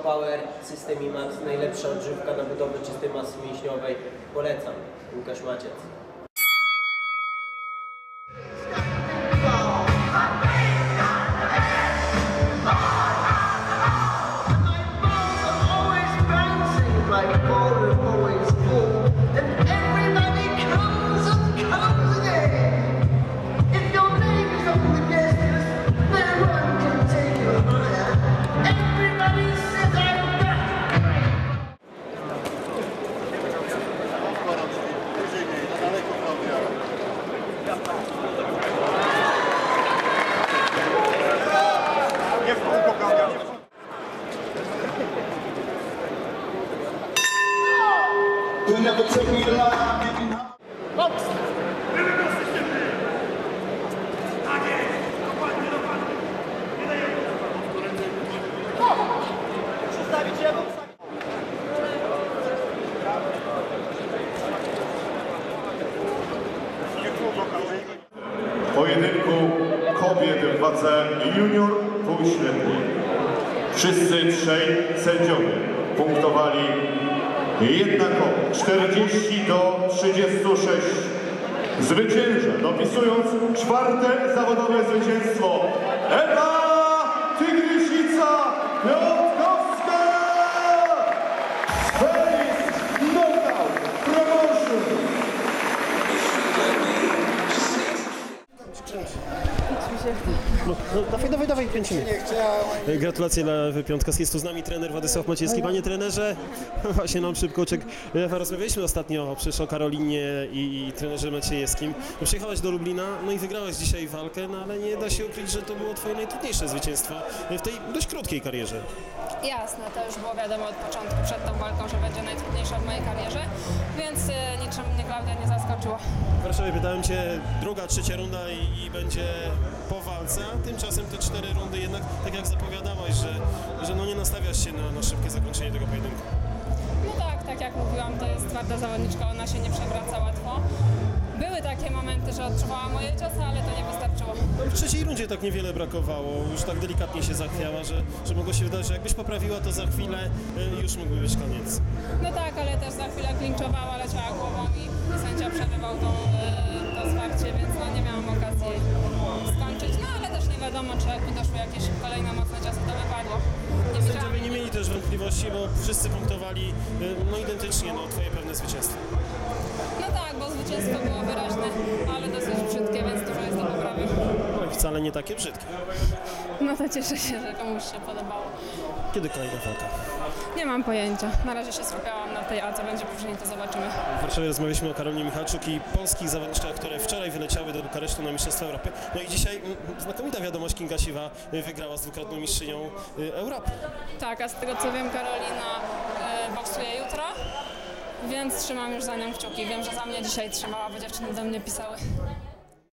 Power, System IMAX, najlepsza odżywka na budowę czystej masy mięśniowej. Polecam. Łukasz Maciec. Pojedynku kobiet w wadze junior półśredniej. Wszyscy trzej sędziowie punktowali jednakowo 40-36. Zwycięża, dopisując czwarte zawodowe zwycięstwo, Ewa Tygrysica Piotrkowska! Space Knockout Promotion! Dawaj, kręcimy. Gratulacje dla Piątkowskiej. Jest tu z nami trener Władysław Maciejski. Panie trenerze, właśnie nam szybkoczek. Rozmawialiśmy ostatnio przecież o Karolinie i trenerze Maciejewskim. Przyjechałeś do Lublina, no i wygrałeś dzisiaj walkę, no ale nie da się ukryć, że to było twoje najtrudniejsze zwycięstwo w tej dość krótkiej karierze. Jasne, to już było wiadomo od początku przed tą walką, że będzie najtrudniejsza w mojej karierze, więc niczym mnie Klaudia nie zaskoczyło. W Warszawie pytałem Cię, druga, trzecia runda i będzie po walce, a tymczasem te 4 rundy jednak, tak jak zapowiadałaś, że no nie nastawiasz się na szybkie zakończenie tego pojedynku. No tak jak mówiłam, to jest twarda zawodniczka, ona się nie przewraca łatwo. Były takie momenty, że odczuwała moje ciosy, ale to nie wystarczyło. No w trzeciej rundzie tak niewiele brakowało, już tak delikatnie się zachwiała, że mogło się wydać, że jakbyś poprawiła to za chwilę, już mógłby być koniec. No tak, ale też za chwilę klinczowała, leciała głową i sędzia przerywał to zwarcie, więc no nie miałam okazji skończyć. No ale też nie wiadomo, czy jakby doszły jakieś kolejne mocne ciosy, to wypadło. Sędziowie nie mieli też wątpliwości, bo wszyscy punktowali no identycznie, no twoje pewne zwycięstwo. No tak, bo zwycięstwo było wyraźne, ale dosyć brzydkie, więc dużo jest do poprawy. No i wcale nie takie brzydkie. No to cieszę się, że komuś się podobało. Kiedy kolejna walka? Nie mam pojęcia. Na razie się skupiałam na tej, a co będzie później, to zobaczymy. W Warszawie rozmawialiśmy o Karolinie Michalczuk i polskich zawodniczkach, które wczoraj wyleciały do Bukaresztu na Mistrzostwa Europy. No i dzisiaj znakomita wiadomość, Kinga Siwa wygrała z dwukrotną mistrzynią Europy. Tak, a z tego co wiem, Karolina boksuje jutro, więc trzymam już za nią kciuki. Wiem, że za mnie dzisiaj trzymała, bo dziewczyny do mnie pisały.